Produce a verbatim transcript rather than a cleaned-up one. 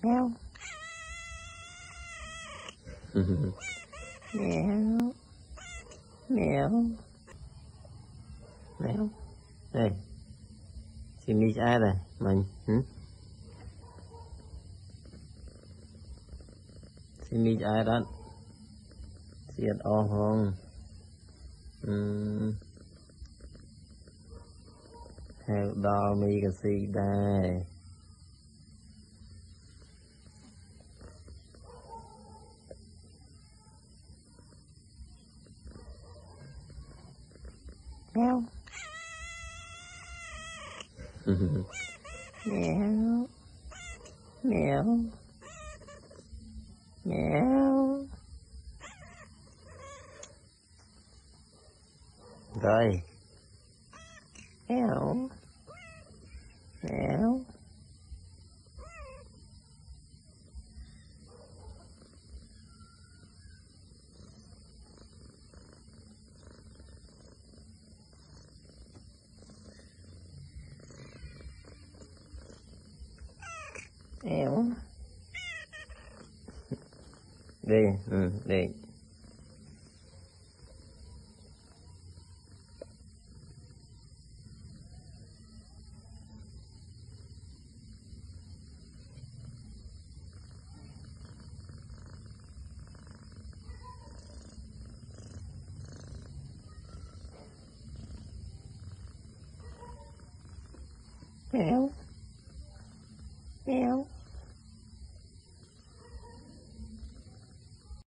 meow meow meow meow. Đây chị mi ai đây mình hử? Chị mi ai đó chị ở hông theo đo mi cái gì đây meow meow meow meow. Rồi meow meow meow. Đi ừ, đi meow.